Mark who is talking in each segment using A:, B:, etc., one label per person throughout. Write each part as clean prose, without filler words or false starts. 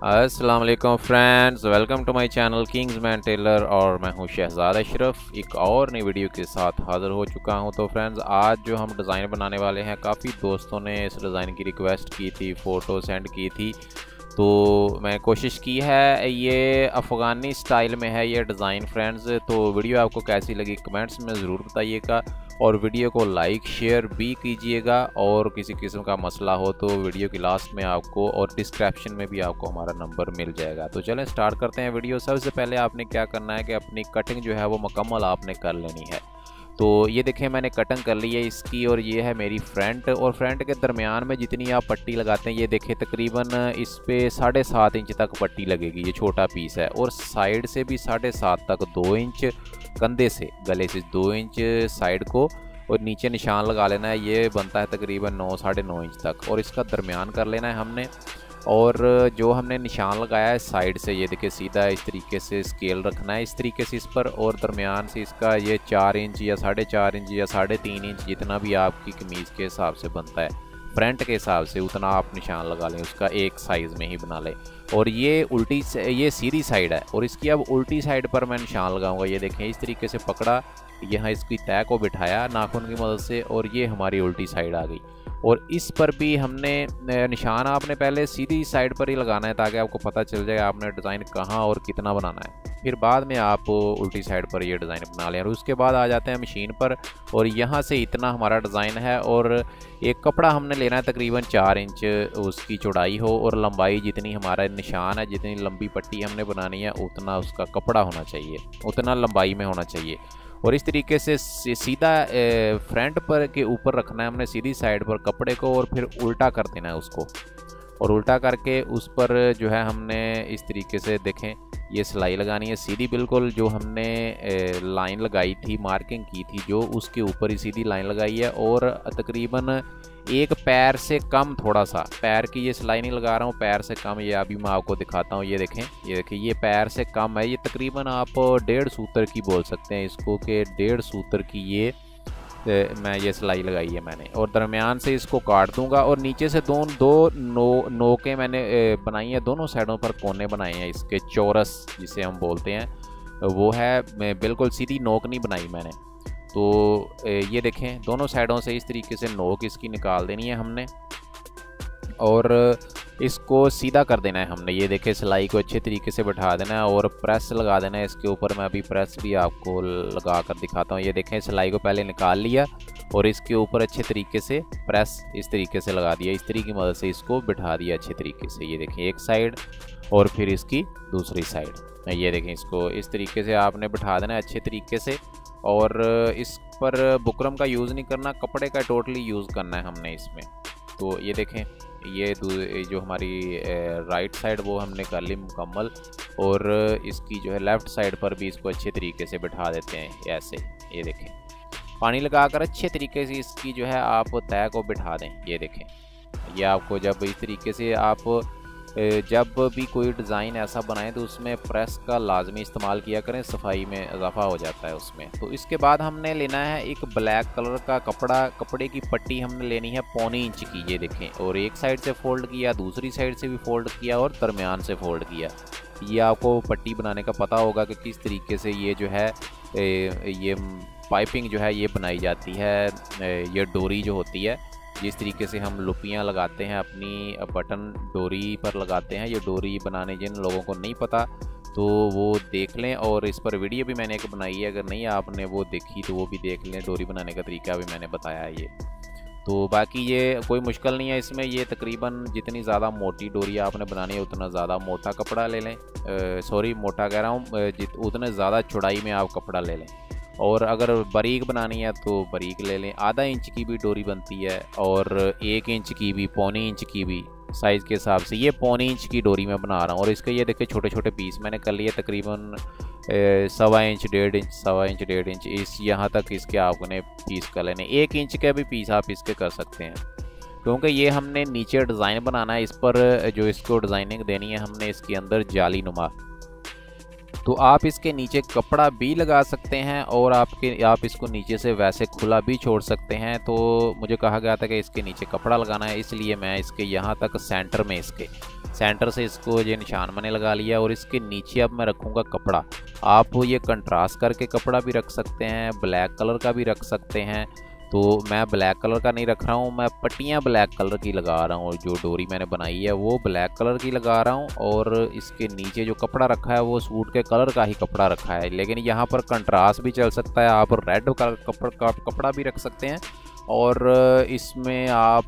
A: अस्सलाम वालेकुम friends, welcome to my channel Kings Man Tailor. और मैं हूं शहजाद अशरफ, एक और नई वीडियो के साथ हाज़िर हो चुका हूं। तो फ्रेंड्स, आज जो हम डिज़ाइन बनाने वाले हैं, काफ़ी दोस्तों ने इस डिज़ाइन की रिक्वेस्ट की थी, फ़ोटो सेंड की थी, तो मैं कोशिश की है। ये अफ़गानी स्टाइल में है ये डिज़ाइन फ्रेंड्स। तो वीडियो आपको कैसी लगी कमेंट्स में ज़रूर बताइएगा, और वीडियो को लाइक शेयर भी कीजिएगा। और किसी किस्म का मसला हो तो वीडियो की लास्ट में आपको और डिस्क्रिप्शन में भी आपको हमारा नंबर मिल जाएगा। तो चलें स्टार्ट करते हैं वीडियो। सबसे पहले आपने क्या करना है कि अपनी कटिंग जो है वो मुकम्मल आपने कर लेनी है। तो ये देखें, मैंने कटिंग कर ली है इसकी, और ये है मेरी फ्रंट। और फ्रंट के दरमियान में जितनी आप पट्टी लगाते हैं, ये देखें तकरीबन इस पे 7.5 इंच तक पट्टी लगेगी। ये छोटा पीस है, और साइड से भी 7.5 तक 2 इंच कंधे से, गले से 2 इंच साइड को, और नीचे निशान लगा लेना है। ये बनता है तकरीबन 9 साढ़े 9 इंच तक, और इसका दरमियान कर लेना है हमने। और जो हमने निशान लगाया है साइड से, ये देखिए सीधा इस तरीके से स्केल रखना है, इस तरीके से इस पर, और दरमियान से इसका ये 4 इंच या 4.5 इंच या 3.5 इंच, जितना भी आपकी कमीज़ के हिसाब से बनता है, फ्रंट के हिसाब से उतना आप निशान लगा लें, उसका एक साइज़ में ही बना लें। और ये ये सीधी साइड है, और इसकी अब उल्टी साइड पर मैं निशान लगाऊंगा। ये देखें, इस तरीके से पकड़ा, यहाँ इसकी तय को बिठाया नाखून की मदद से, और ये हमारी उल्टी साइड आ गई। और इस पर भी हमने निशान आपने पहले सीधी साइड पर ही लगाना है, ताकि आपको पता चल जाए आपने डिज़ाइन कहाँ और कितना बनाना है। फिर बाद में आप उल्टी साइड पर ये डिज़ाइन बना लें। और उसके बाद आ जाते हैं मशीन पर, और यहाँ से इतना हमारा डिज़ाइन है। और एक कपड़ा हमने लेना है तकरीबन 4 इंच उसकी चौड़ाई हो, और लंबाई जितनी हमारा निशान है, जितनी लंबी पट्टी हमने बनानी है, उतना उसका कपड़ा होना चाहिए, उतना लंबाई में होना चाहिए। और इस तरीके से सीधा फ्रंट पर के ऊपर रखना है हमने, सीधी साइड पर कपड़े को, और फिर उल्टा कर देना है उसको। और उल्टा करके उस पर जो है हमने इस तरीके से देखें, ये सिलाई लगानी है सीधी बिल्कुल, जो हमने लाइन लगाई थी, मार्किंग की थी जो, उसके ऊपर ही सीधी लाइन लगाई है। और तकरीबन एक पैर से कम, थोड़ा सा पैर की ये सिलाई नहीं लगा रहा हूँ, पैर से कम, ये अभी मैं आपको दिखाता हूँ। ये देखें, ये देखिए, ये पैर से कम है। ये तकरीबन आप 1.5 सूत्र की बोल सकते हैं इसको, कि 1.5 सूत्र की ये मैं ये सिलाई लगाई है मैंने। और दरमियान से इसको काट दूंगा, और नीचे से दो नोकें मैंने बनाई हैं, दोनों साइडों पर कोने बनाए हैं इसके, चौरस जिसे हम बोलते हैं वो है। मैं बिल्कुल सीधी नोक नहीं बनाई मैंने। तो ये देखें, दोनों साइडों से इस तरीके से नोक इसकी निकाल देनी है हमने, और इसको सीधा कर देना है हमने। ये देखें, सिलाई को अच्छे तरीके से बैठा देना है, और प्रेस लगा देना है इसके ऊपर। मैं अभी प्रेस भी आपको लगा कर दिखाता हूँ। ये देखें, सिलाई को पहले निकाल लिया, और इसके ऊपर अच्छे तरीके से प्रेस इस तरीके से लगा दिया, इस तरीके की मदद से इसको बिठा दिया अच्छे तरीके से। ये देखें, एक साइड, और फिर इसकी दूसरी साइड। ये देखें, इसको इस तरीके से आपने बिठा देना है अच्छे तरीके से। और इस पर बुकरम का यूज़ नहीं करना, कपड़े का टोटली यूज़ करना है हमने इसमें। तो ये देखें, ये जो हमारी राइट साइड वो हमने कर ली मुकम्मल, और इसकी जो है लेफ़्ट साइड पर भी इसको अच्छे तरीके से बिठा देते हैं ऐसे। ये देखें, पानी लगाकर अच्छे तरीके से इसकी जो है आप तय को बिठा दें। ये देखें, ये आपको जब इस तरीके से आप जब भी कोई डिज़ाइन ऐसा बनाएं, तो उसमें प्रेस का लाजमी इस्तेमाल किया करें, सफाई में इजाफा हो जाता है उसमें। तो इसके बाद हमने लेना है एक ब्लैक कलर का कपड़ा, कपड़े की पट्टी हमने लेनी है 1.25 इंच की। ये देखें, और एक साइड से फ़ोल्ड किया, दूसरी साइड से भी फ़ोल्ड किया, और दरमियान से फ़ोल्ड किया। ये आपको पट्टी बनाने का पता होगा कि किस तरीके से ये जो है ये पाइपिंग जो है ये बनाई जाती है। ये डोरी जो होती है, जिस तरीके से हम लुपियाँ लगाते हैं अपनी बटन डोरी पर लगाते हैं, ये डोरी बनाने जिन लोगों को नहीं पता तो वो देख लें। और इस पर वीडियो भी मैंने एक बनाई है, अगर नहीं आपने वो देखी तो वो भी देख लें, डोरी बनाने का तरीका भी मैंने बताया है ये। तो बाकी ये कोई मुश्किल नहीं है इसमें। ये तकरीबन जितनी ज़्यादा मोटी डोरी आपने बनानी है, उतना ज़्यादा मोटा कपड़ा ले लें। सॉरी, मोटा कह रहा हूँ, उतने ज़्यादा चौड़ाई में आप कपड़ा ले लें। और अगर बारीक बनानी है तो बारीक ले लें। आधा इंच की भी डोरी बनती है, और 1 इंच की भी, 1.25 इंच की भी, साइज़ के हिसाब से। ये 1.25 इंच की डोरी मैं बना रहा हूँ, और इसके ये देखिए छोटे छोटे पीस मैंने कर लिए तकरीबन 1.25 इंच, 1.5 इंच, 1.25 इंच, 1.5 इंच, इस यहाँ तक इसके आपने पीस कर लेने। 1 इंच के भी पीस आप इसके कर सकते हैं, क्योंकि ये हमने नीचे डिज़ाइन बनाना है। इस पर जो इसको डिज़ाइनिंग देनी है हमने, इसके अंदर जाली नुमा तो आप इसके नीचे कपड़ा भी लगा सकते हैं और आप इसको नीचे से वैसे खुला भी छोड़ सकते हैं। तो मुझे कहा गया था कि इसके नीचे कपड़ा लगाना है, इसलिए मैं इसके यहाँ तक सेंटर में इसके सेंटर से इसको ये निशान मैंने लगा लिया और इसके नीचे अब मैं रखूँगा कपड़ा। आप ये कंट्रास्ट करके कपड़ा भी रख सकते हैं, ब्लैक कलर का भी रख सकते हैं। तो मैं ब्लैक कलर का नहीं रख रहा हूँ, मैं पट्टियाँ ब्लैक कलर की लगा रहा हूँ। जो डोरी मैंने बनाई है वो ब्लैक कलर की लगा रहा हूँ और इसके नीचे जो कपड़ा रखा है वो सूट के कलर का ही कपड़ा रखा है। लेकिन यहाँ पर कंट्रास्ट भी चल सकता है, आप रेड कलर का कपड़ा भी रख सकते हैं और इसमें आप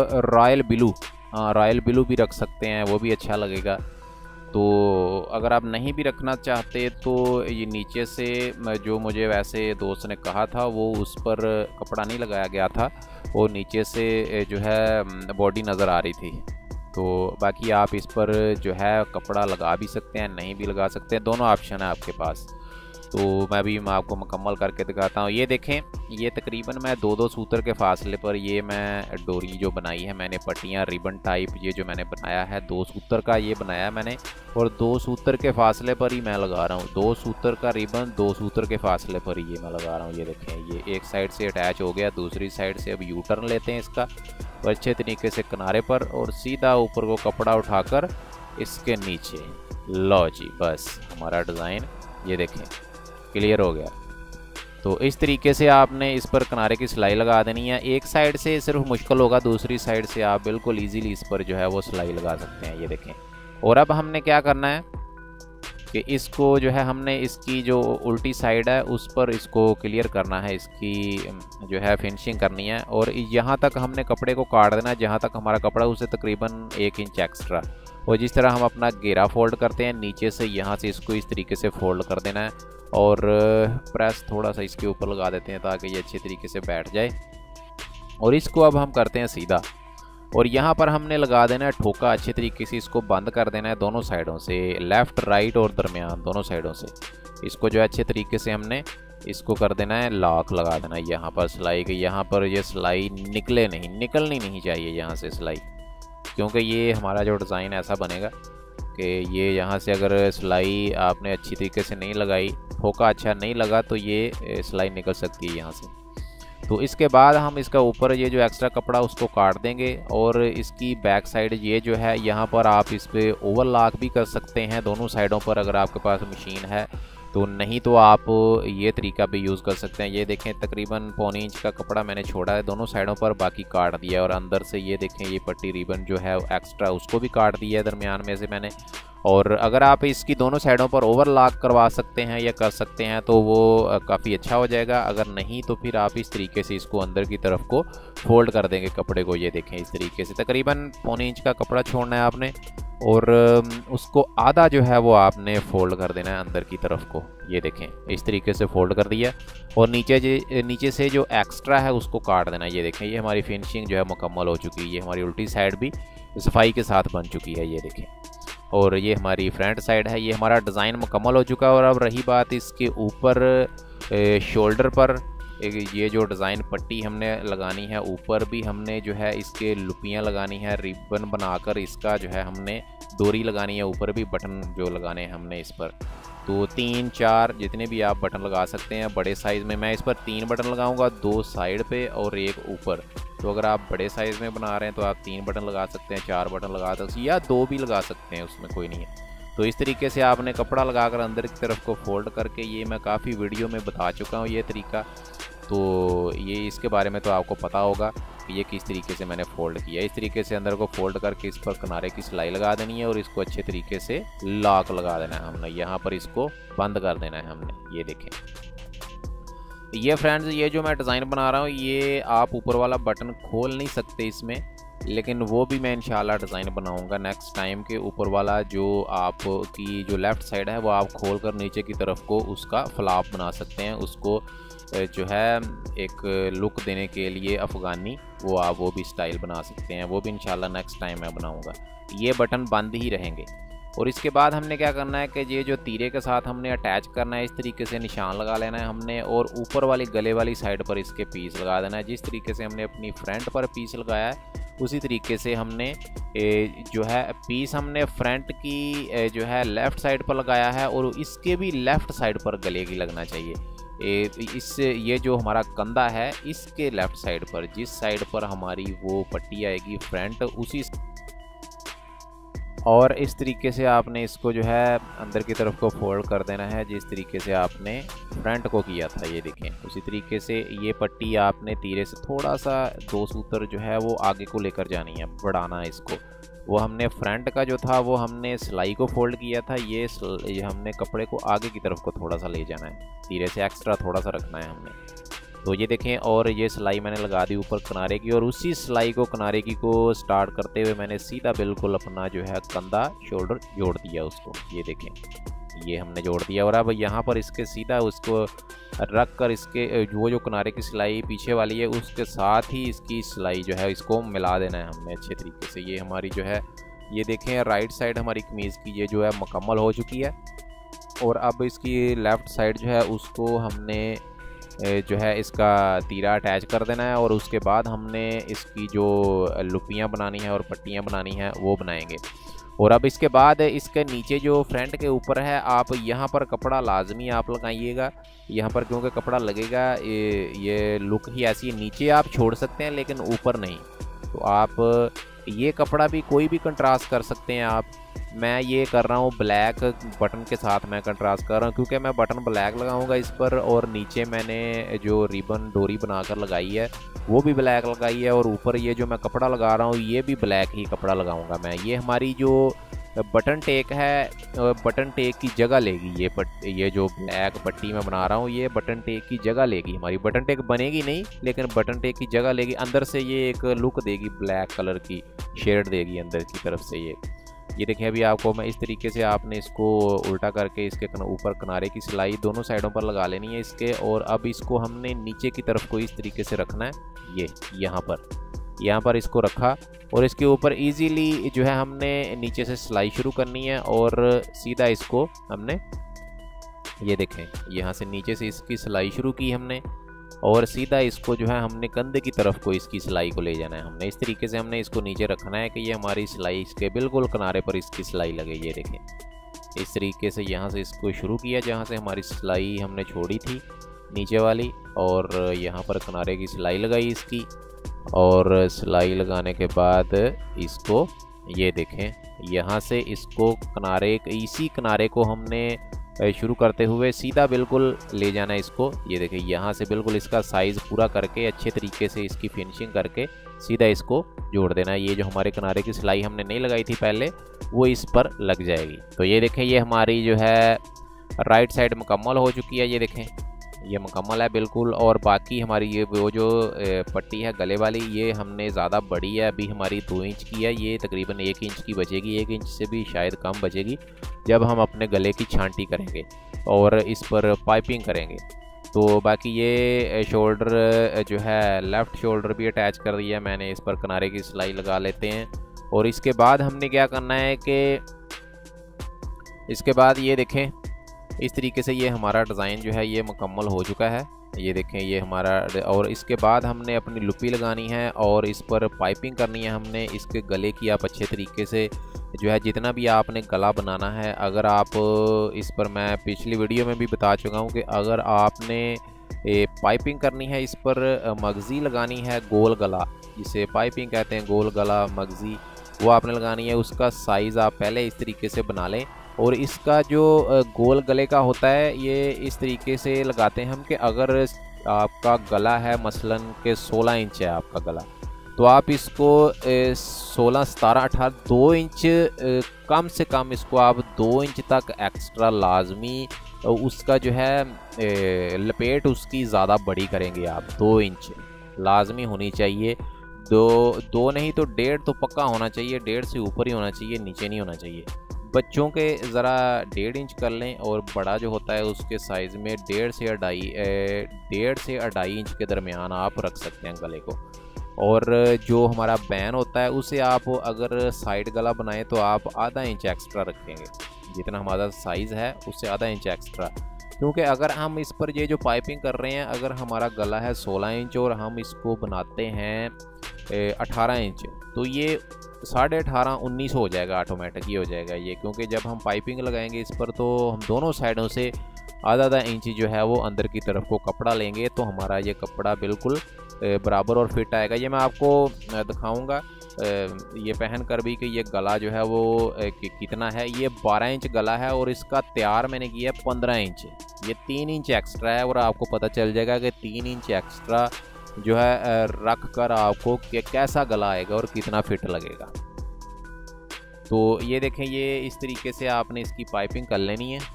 A: रॉयल ब्लू भी रख सकते हैं, वो भी अच्छा लगेगा। तो अगर आप नहीं भी रखना चाहते तो ये नीचे से जो मुझे वैसे दोस्त ने कहा था वो उस पर कपड़ा नहीं लगाया गया था, वो नीचे से जो है बॉडी नज़र आ रही थी। तो बाकी आप इस पर जो है कपड़ा लगा भी सकते हैं, नहीं भी लगा सकते हैं, दोनों ऑप्शन है आपके पास। तो मैं आपको मुकम्मल करके दिखाता हूँ। ये देखें, ये तकरीबन मैं 2-2 सूतर के फासले पर ये मैं डोरी जो बनाई है मैंने, पट्टियाँ रिबन टाइप ये जो मैंने बनाया है 2 सूतर का ये बनाया है मैंने, और 2 सूतर के फासले पर ही मैं लगा रहा हूँ। 2 सूतर का रिबन 2 सूतर के फासले पर ही ये मैं लगा रहा हूँ। ये देखें, ये एक साइड से अटैच हो गया, दूसरी साइड से अब यू टर्न लेते हैं इसका और अच्छे तरीके से किनारे पर और सीधा ऊपर को कपड़ा उठाकर इसके नीचे। लो जी, बस हमारा डिज़ाइन ये देखें क्लियर हो गया। तो इस तरीके से आपने इस पर किनारे की सिलाई लगा देनी है। एक साइड से सिर्फ मुश्किल होगा, दूसरी साइड से आप बिल्कुल इजीली इस पर जो है वो सिलाई लगा सकते हैं। ये देखें, और अब हमने क्या करना है कि इसको जो है हमने इसकी जो उल्टी साइड है उस पर इसको क्लियर करना है, इसकी जो है फिनिशिंग करनी है। और यहाँ तक हमने कपड़े को काट देना है जहाँ तक हमारा कपड़ा उससे तकरीबन 1 इंच एक्स्ट्रा। और जिस तरह हम अपना घेरा फोल्ड करते हैं नीचे से, यहाँ से इसको इस तरीके से फोल्ड कर देना है और प्रेस थोड़ा सा इसके ऊपर लगा देते हैं ताकि ये अच्छे तरीके से बैठ जाए। और इसको अब हम करते हैं सीधा और यहाँ पर हमने लगा देना है ठोका, अच्छे तरीके से इसको बंद कर देना है दोनों साइडों से, लेफ़्ट राइट और दरमियान दोनों साइडों से। इसको जो है अच्छे तरीके से हमने इसको कर देना है, लॉक लगा देना है यहाँ पर सिलाई के। यहाँ पर ये सिलाई निकलनी नहीं चाहिए यहाँ से सिलाई, क्योंकि ये हमारा जो डिज़ाइन ऐसा बनेगा कि ये यहाँ से अगर सिलाई आपने अच्छी तरीके से नहीं लगाई, ठोका अच्छा नहीं लगा, तो ये सिलाई निकल सकती है यहाँ से। तो इसके बाद हम इसका ऊपर ये जो एक्स्ट्रा कपड़ा उसको काट देंगे और इसकी बैक साइड ये जो है यहाँ पर आप इस पर ओवरलॉक भी कर सकते हैं दोनों साइडों पर अगर आपके पास मशीन है तो, नहीं तो आप ये तरीका भी यूज़ कर सकते हैं। ये देखें, तकरीबन 1.25 इंच का कपड़ा मैंने छोड़ा है दोनों साइडों पर, बाकी काट दिया और अंदर से ये देखें ये पट्टी रिबन जो है एक्स्ट्रा उसको भी काट दिया है दरमियान में से मैंने। और अगर आप इसकी दोनों साइडों पर ओवरलॉक करवा सकते हैं या कर सकते हैं तो वो काफ़ी अच्छा हो जाएगा। अगर नहीं तो फिर आप इस तरीके से इसको अंदर की तरफ को फोल्ड कर देंगे कपड़े को। ये देखें इस तरीके से तकरीबन 1.25 इंच का कपड़ा छोड़ना है आपने और उसको आधा जो है वो आपने फोल्ड कर देना है अंदर की तरफ को। ये देखें इस तरीके से फोल्ड कर दिया और नीचे से जो एक्स्ट्रा है उसको काट देना। ये देखें, ये हमारी फिनिशिंग जो है मुकम्मल हो चुकी है। ये हमारी उल्टी साइड भी सफाई के साथ बन चुकी है, ये देखें। और ये हमारी फ्रंट साइड है। ये हमारा डिज़ाइन मुकम्मल हो चुका है। और अब रही बात इसके ऊपर शोल्डर पर, ये जो डिज़ाइन पट्टी हमने लगानी है, ऊपर भी हमने जो है इसके लुपियाँ लगानी है, रिबन बनाकर इसका जो है हमने डोरी लगानी है, ऊपर भी बटन जो लगाने हैं हमने इस पर। तो 3-4 जितने भी आप बटन लगा सकते हैं बड़े साइज़ में। मैं इस पर 3 बटन लगाऊंगा, 2 साइड पे और 1 ऊपर। तो अगर आप बड़े साइज़ में बना रहे हैं तो आप 3 बटन लगा सकते हैं, 4 बटन लगा सकते हैं या 2 भी लगा सकते हैं, उसमें कोई नहीं है। तो इस तरीके से आपने कपड़ा लगाकर अंदर की तरफ को फोल्ड करके, ये मैं काफ़ी वीडियो में बता चुका हूँ ये तरीका, तो ये इसके बारे में तो आपको पता होगा कि ये किस तरीके से मैंने फ़ोल्ड किया। इस तरीके से अंदर को फोल्ड करके इस पर किनारे की सिलाई लगा देनी है और इसको अच्छे तरीके से लॉक लगा देना है हमने। यहाँ पर इसको बंद कर देना है हमने। ये देखें, ये फ्रेंड्स, ये जो मैं डिज़ाइन बना रहा हूँ ये आप ऊपर वाला बटन खोल नहीं सकते इसमें, लेकिन वो भी मैं इंशाल्लाह डिज़ाइन बनाऊंगा नेक्स्ट टाइम के। ऊपर वाला जो आपकी जो लेफ़्ट साइड है वो आप खोल कर नीचे की तरफ को उसका फ्लॉप बना सकते हैं, उसको जो है एक लुक देने के लिए अफ़गानी वो भी स्टाइल बना सकते हैं। वो भी इंशाल्लाह नेक्स्ट टाइम मैं बनाऊंगा। ये बटन बंद ही रहेंगे। और इसके बाद हमने क्या करना है कि ये जो तीरे के साथ हमने अटैच करना है, इस तरीके से निशान लगा लेना है हमने, और ऊपर वाली गले वाली साइड पर इसके पीस लगा देना है। जिस तरीके से हमने अपनी फ्रंट पर पीस लगाया है उसी तरीके से हमने जो है पीस हमने फ्रंट की जो है लेफ़्ट साइड पर लगाया है, और इसके भी लेफ़्ट साइड पर गले की लगना चाहिए। ये जो हमारा कंधा है इसके लेफ़्ट साइड पर, जिस साइड पर हमारी वो पट्टी आएगी फ्रंट, उसी और इस तरीके से आपने इसको जो है अंदर की तरफ को फोल्ड कर देना है, जिस तरीके से आपने फ्रंट को किया था। ये देखें, उसी तरीके से ये पट्टी आपने तीरे से थोड़ा सा 2 सूत्र जो है वो आगे को लेकर जानी है, बढ़ाना है इसको। वो हमने फ्रंट का जो था वो हमने सिलाई को फोल्ड किया था, ये हमने कपड़े को आगे की तरफ को थोड़ा सा ले जाना है, तीरे से एक्स्ट्रा थोड़ा सा रखना है हमने। तो ये देखें, और ये सिलाई मैंने लगा दी ऊपर किनारे की, और उसी सिलाई को किनारे की को स्टार्ट करते हुए मैंने सीधा बिल्कुल अपना जो है कंधा शोल्डर जोड़ दिया उसको। ये देखें, ये हमने जोड़ दिया, और अब यहाँ पर इसके सीधा उसको रख कर इसके वो जो किनारे की सिलाई पीछे वाली है उसके साथ ही इसकी सिलाई जो है इसको मिला देना है हमने अच्छे तरीके से। ये हमारी जो है, ये देखें राइट साइड हमारी कमीज़ की ये जो है मुकम्मल हो चुकी है, और अब इसकी लेफ़्ट साइड जो है उसको हमने जो है इसका तीरा अटैच कर देना है, और उसके बाद हमने इसकी जो लुपियाँ बनानी है और पट्टियाँ बनानी हैं वो बनाएंगे। और अब इसके बाद इसके नीचे जो फ्रंट के ऊपर है, आप यहाँ पर कपड़ा लाजमी आप लगाइएगा यहाँ पर, क्योंकि कपड़ा लगेगा, ये लुक ही ऐसी है। नीचे आप छोड़ सकते हैं लेकिन ऊपर नहीं। तो आप ये कपड़ा भी कोई भी कंट्रास्ट कर सकते हैं आप। मैं ये कर रहा हूँ ब्लैक बटन के साथ मैं कंट्रास्ट कर रहा हूँ, क्योंकि मैं बटन ब्लैक लगाऊंगा इस पर, और नीचे मैंने जो रिबन डोरी बनाकर लगाई है वो भी ब्लैक लगाई है, और ऊपर ये जो मैं कपड़ा लगा रहा हूँ ये भी ब्लैक ही कपड़ा लगाऊंगा मैं। ये हमारी जो बटन टेक है, बटन टेक की जगह लेगी ये जो ब्लैक पट्टी मैं बना रहा हूँ, ये बटन टेक की जगह लेगी। हमारी बटन टेक बनेगी नहीं लेकिन बटन टेक की जगह लेगी, अंदर से ये एक लुक देगी, ब्लैक कलर की शेड देगी अंदर की तरफ से। ये देखिए, अभी आपको मैं इस तरीके से आपने इसको उल्टा करके इसके ऊपर किनारे की सिलाई दोनों साइडों पर लगा लेनी है इसके, और अब इसको हमने नीचे की तरफ को इस तरीके से रखना है। ये यहाँ पर इसको रखा, और इसके ऊपर इजीली जो है हमने नीचे से सिलाई शुरू करनी है, और सीधा इसको हमने, ये देखें, यहाँ से नीचे से इसकी सिलाई शुरू की हमने, और सीधा इसको जो है हमने कंधे की तरफ को इसकी सिलाई को ले जाना है हमने। इस तरीके से हमने इसको नीचे रखना है कि ये हमारी सिलाई इसके बिल्कुल किनारे पर इसकी सिलाई लगे। ये देखें, इस तरीके से यहाँ से इसको शुरू किया जहाँ से हमारी सिलाई हमने छोड़ी थी नीचे वाली, और यहाँ पर किनारे की सिलाई लगाई इसकी, और सिलाई लगाने के बाद इसको, ये देखें, यहाँ से इसको किनारे, इसी किनारे को हमने शुरू करते हुए सीधा बिल्कुल ले जाना है इसको। ये देखिए, यहाँ से बिल्कुल इसका साइज़ पूरा करके अच्छे तरीके से इसकी फिनिशिंग करके सीधा इसको जोड़ देना है। ये जो हमारे किनारे की सिलाई हमने नहीं लगाई थी पहले, वो इस पर लग जाएगी। तो ये देखें, ये हमारी जो है राइट साइड मुकम्मल हो चुकी है। ये देखें, ये मुकम्मल है बिल्कुल। और बाकी हमारी ये वो जो पट्टी है गले वाली, ये हमने ज़्यादा बड़ी है, अभी हमारी 2 इंच की है, ये तकरीबन 1 इंच की बचेगी, 1 इंच से भी शायद कम बचेगी जब हम अपने गले की छांटी करेंगे और इस पर पाइपिंग करेंगे। तो बाकी ये शोल्डर जो है, लेफ़्ट शोल्डर भी अटैच कर दिया मैंने, इस पर किनारे की सिलाई लगा लेते हैं। और इसके बाद हमने क्या करना है कि इसके बाद ये देखें, इस तरीके से ये हमारा डिज़ाइन जो है ये मुकम्मल हो चुका है। ये देखें, ये हमारा, और इसके बाद हमने अपनी लुपी लगानी है और इस पर पाइपिंग करनी है हमने इसके गले की। आप अच्छे तरीके से जो है जितना भी आपने गला बनाना है, अगर आप इस पर, मैं पिछली वीडियो में भी बता चुका हूँ कि अगर आपने पाइपिंग करनी है, इस पर मगज़ी लगानी है, गोल गला जिसे पाइपिंग कहते हैं, गोल गला मगज़ी, वो आपने लगानी है। उसका साइज़ आप पहले इस तरीके से बना लें। और इसका जो गोल गले का होता है, ये इस तरीके से लगाते हैं हम कि अगर आपका गला है मसलन के 16 इंच है आपका गला, तो आप इसको 16, 17, 18, 2 इंच कम से कम इसको आप 2 इंच तक एक्स्ट्रा लाजमी उसका जो है लपेट उसकी ज़्यादा बड़ी करेंगे आप। 2 इंच लाजमी होनी चाहिए, दो नहीं तो 1.5 तो पक्का होना चाहिए, 1.5 से ऊपर ही होना चाहिए, नीचे नहीं होना चाहिए। बच्चों के ज़रा 1.5 इंच कर लें, और बड़ा जो होता है उसके साइज़ में 1.5 से 2.5 इंच के दरमियान आप रख सकते हैं गले को। और जो हमारा बैन होता है उसे आप अगर साइड गला बनाएं तो आप आधा इंच एक्स्ट्रा रखेंगे, जितना हमारा साइज़ है उससे आधा इंच एक्स्ट्रा। क्योंकि अगर हम इस पर ये जो पाइपिंग कर रहे हैं, अगर हमारा गला है 16 इंच और हम इसको बनाते हैं 18 इंच, तो ये 18.5 19 हो जाएगा, ऑटोमेटिक ही हो जाएगा ये। क्योंकि जब हम पाइपिंग लगाएंगे इस पर तो हम दोनों साइडों से आधा आधा इंच जो है वो अंदर की तरफ को कपड़ा लेंगे, तो हमारा ये कपड़ा बिल्कुल बराबर और फिट आएगा। ये मैं आपको दिखाऊंगा ये पहन कर भी कि ये गला जो है वो कितना है। ये 12 इंच गला है और इसका तैयार मैंने किया है 15 इंच। ये 3 इंच एक्स्ट्रा है और आपको पता चल जाएगा कि 3 इंच एक्स्ट्रा जो है रख कर आपको कैसा गला आएगा और कितना फिट लगेगा। तो ये देखें, ये इस तरीके से आपने इसकी पाइपिंग कर लेनी है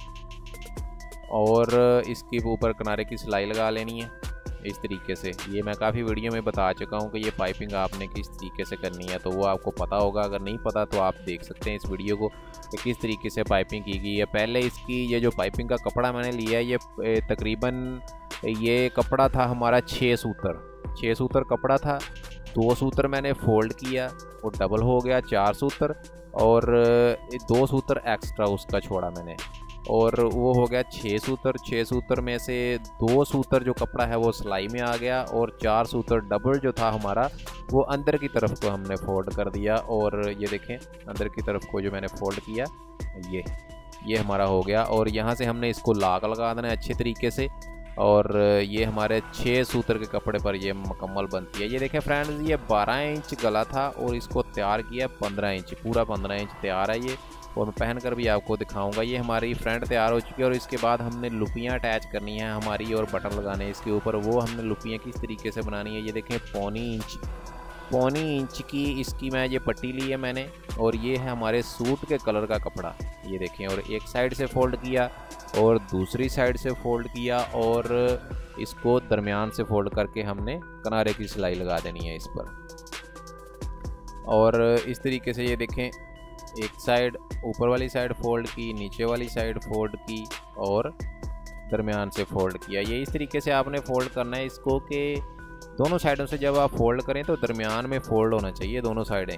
A: और इसके ऊपर किनारे की सिलाई लगा लेनी है इस तरीके से। ये मैं काफ़ी वीडियो में बता चुका हूँ कि ये पाइपिंग आपने किस तरीके से करनी है, तो वो आपको पता होगा। अगर नहीं पता तो आप देख सकते हैं इस वीडियो को कि किस तरीके से पाइपिंग की गई है। पहले इसकी ये जो पाइपिंग का कपड़ा मैंने लिया है, ये तकरीबन ये कपड़ा था हमारा 6 सूतर कपड़ा था। 2 सूतर मैंने फ़ोल्ड किया, वो डबल हो गया 4 सूतर, और 2 सूतर एक्स्ट्रा उसका छोड़ा मैंने, और वो हो गया 6 सूतर। 6 सूतर में से 2 सूतर जो कपड़ा है वो सिलाई में आ गया, और 4 सूतर डबल जो था हमारा वो अंदर की तरफ को हमने फोल्ड कर दिया। और ये देखें, अंदर की तरफ को जो मैंने फोल्ड किया ये हमारा हो गया। और यहाँ से हमने इसको लाक लगा देना है अच्छे तरीके से, और ये हमारे 6 सूतर के कपड़े पर ये मुकम्मल बनती है। ये देखें फ्रेंड्स, ये 12 इंच गला था और इसको तैयार किया 15 इंच, पूरा 15 इंच तैयार है ये। और मैं पहन कर भी आपको दिखाऊंगा। ये हमारी फ्रंट तैयार हो चुकी है और इसके बाद हमने लुपियाँ अटैच करनी है हमारी और बटन लगाने इसके ऊपर। वो हमने लुपियाँ किस तरीके से बनानी है, ये देखें, पौनी इंच की इसकी मैं ये पट्टी ली है मैंने, और ये है हमारे सूट के कलर का कपड़ा। ये देखें, और एक साइड से फोल्ड किया और दूसरी साइड से फोल्ड किया, और इसको दरमियान से फोल्ड करके हमने किनारे की सिलाई लगा देनी है इस पर। और इस तरीके से ये देखें, एक साइड ऊपर वाली साइड फोल्ड की, नीचे वाली साइड फोल्ड की, और दरमियान से फोल्ड किया। ये इस तरीके से आपने फोल्ड करना है इसको कि दोनों साइडों से जब आप फोल्ड करें तो दरमियान में फोल्ड होना चाहिए दोनों साइडें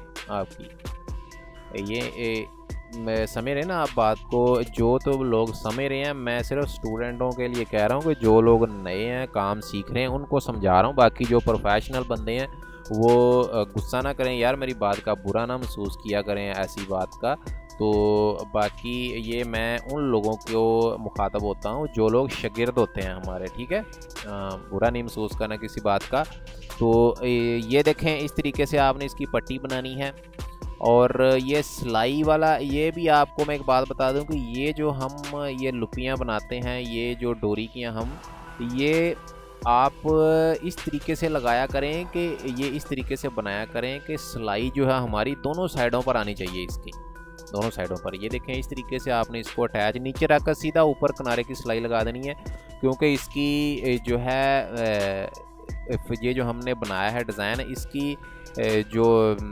A: आपकी। ये समझ रहे ना आप बात को, जो तो लोग समझ रहे हैं, मैं सिर्फ स्टूडेंटों के लिए कह रहा हूँ कि जो लोग नए हैं, काम सीख रहे हैं, उनको समझा रहा हूँ। बाकी जो प्रोफेशनल बंदे हैं वो गुस्सा ना करें यार, मेरी बात का बुरा ना महसूस किया करें ऐसी बात का। तो बाकी ये मैं उन लोगों को मुखातब होता हूँ जो लोग शागिर्द होते हैं हमारे, ठीक है, बुरा नहीं महसूस करना किसी बात का। तो ये देखें, इस तरीके से आपने इसकी पट्टी बनानी है। और ये सिलाई वाला, ये भी आपको मैं एक बात बता दूं कि ये जो हम ये लुपियाँ बनाते हैं, ये जो डोरी की हम, ये आप इस तरीके से लगाया करें कि ये इस तरीके से बनाया करें कि सिलाई जो है हमारी दोनों साइडों पर आनी चाहिए, इसकी दोनों साइडों पर। ये देखें, इस तरीके से आपने इसको अटैच नीचे रखकर सीधा ऊपर किनारे की सिलाई लगा देनी है। क्योंकि इसकी जो है ये जो हमने बनाया है डिज़ाइन, इसकी जो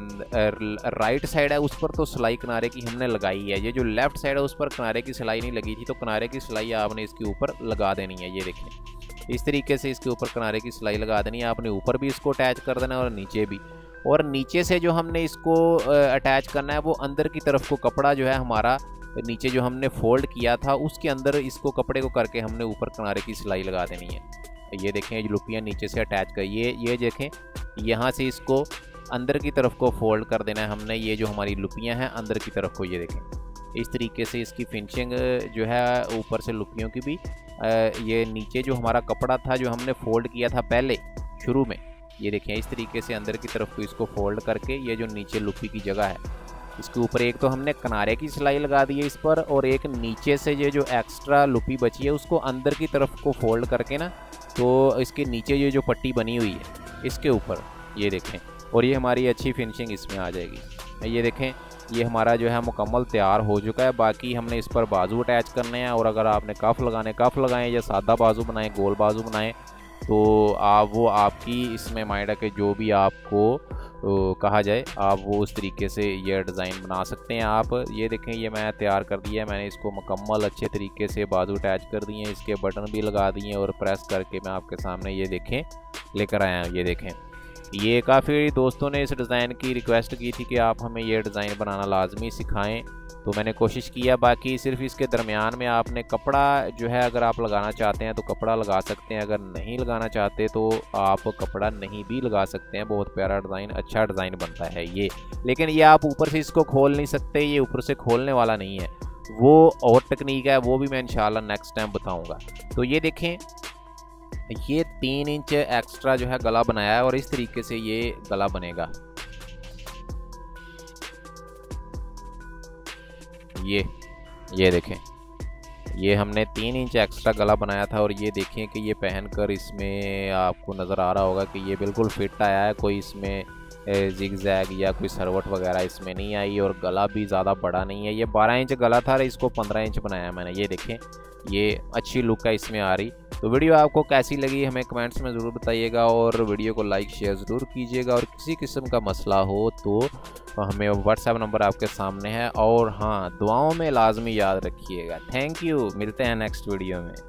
A: राइट साइड है उस पर तो सिलाई किनारे की हमने लगाई है, ये जो लेफ़्ट साइड है उस पर किनारे की सिलाई नहीं लगी थी, तो किनारे की सिलाई आपने इसके ऊपर लगा देनी है। ये देखें, इस तरीके से इसके ऊपर किनारे की सिलाई लगा देनी है। आपने ऊपर भी इसको अटैच कर देना है और नीचे भी। और नीचे से जो हमने इसको अटैच करना है वो अंदर की तरफ को कपड़ा जो है हमारा नीचे जो हमने फोल्ड किया था उसके अंदर इसको कपड़े को करके हमने ऊपर किनारे की सिलाई लगा देनी है। ये देखें, ये लुपियाँ नीचे से अटैच कर, ये देखें, यहाँ से इसको अंदर की तरफ को फोल्ड कर देना है हमने। ये जो हमारी लुपियाँ हैं अंदर की तरफ को, ये देखें, इस तरीके से इसकी फिनिशिंग जो है ऊपर से लुपियों की भी। ये नीचे जो हमारा कपड़ा था जो हमने फोल्ड किया था पहले शुरू में, ये देखें, इस तरीके से अंदर की तरफ को इसको फोल्ड करके ये जो नीचे लुपी की जगह है इसके ऊपर एक तो हमने किनारे की सिलाई लगा दी है इस पर, और एक नीचे से ये जो एक्स्ट्रा लुपी बची है उसको अंदर की तरफ को फोल्ड करके ना, तो इसके नीचे ये जो पट्टी बनी हुई है इसके ऊपर, ये देखें, और ये हमारी अच्छी फिनिशिंग इसमें आ जाएगी। ये देखें, ये हमारा जो है मुकम्मल तैयार हो चुका है। बाकी हमने इस पर बाजू अटैच करने हैं, और अगर आपने कफ लगाने कफ लगाएं या सादा बाजू बनाएं, गोल बाजू बनाएं, तो वो आपकी इसमें माइंड है कि जो भी आपको कहा जाए आप वो उस तरीके से ये डिज़ाइन बना सकते हैं आप। ये देखें, ये मैं तैयार कर दिया है, मैंने इसको मुकम्मल अच्छे तरीके से बाजू अटैच कर दिए हैं, इसके बटन भी लगा दिए हैं, और प्रेस करके मैं आपके सामने ये देखें लेकर आया हूँ। ये देखें, ये काफ़ी दोस्तों ने इस डिज़ाइन की रिक्वेस्ट की थी कि आप हमें ये डिज़ाइन बनाना लाजमी सिखाएं, तो मैंने कोशिश किया। बाकी सिर्फ इसके दरमियान में आपने कपड़ा जो है अगर आप लगाना चाहते हैं तो कपड़ा लगा सकते हैं, अगर नहीं लगाना चाहते तो आप कपड़ा नहीं भी लगा सकते हैं। बहुत प्यारा डिज़ाइन, अच्छा डिज़ाइन बनता है ये। लेकिन ये आप ऊपर से इसको खोल नहीं सकते, ये ऊपर से खोलने वाला नहीं है, वो और टेक्निक है, वो भी मैं इंशाल्लाह नेक्स्ट टाइम बताऊँगा। तो ये देखें, ये 3 इंच एक्स्ट्रा जो है गला बनाया है और इस तरीके से ये गला बनेगा। ये देखें, ये हमने 3 इंच एक्स्ट्रा गला बनाया था और ये देखें कि ये पहनकर इसमें आपको नज़र आ रहा होगा कि ये बिल्कुल फिट आया है। कोई इसमें जिग जैग या कोई सरवट वगैरह इसमें नहीं आई और गला भी ज़्यादा बड़ा नहीं है। ये 12 इंच गला था और इसको 15 इंच बनाया मैंने। ये देखें, ये अच्छी लुक है इसमें आ रही। तो वीडियो आपको कैसी लगी हमें कमेंट्स में ज़रूर बताइएगा और वीडियो को लाइक शेयर ज़रूर कीजिएगा। और किसी किस्म का मसला हो तो हमें व्हाट्सएप नंबर आपके सामने है। और हाँ, दुआओं में लाजमी याद रखिएगा। थैंक यू, मिलते हैं नेक्स्ट वीडियो में।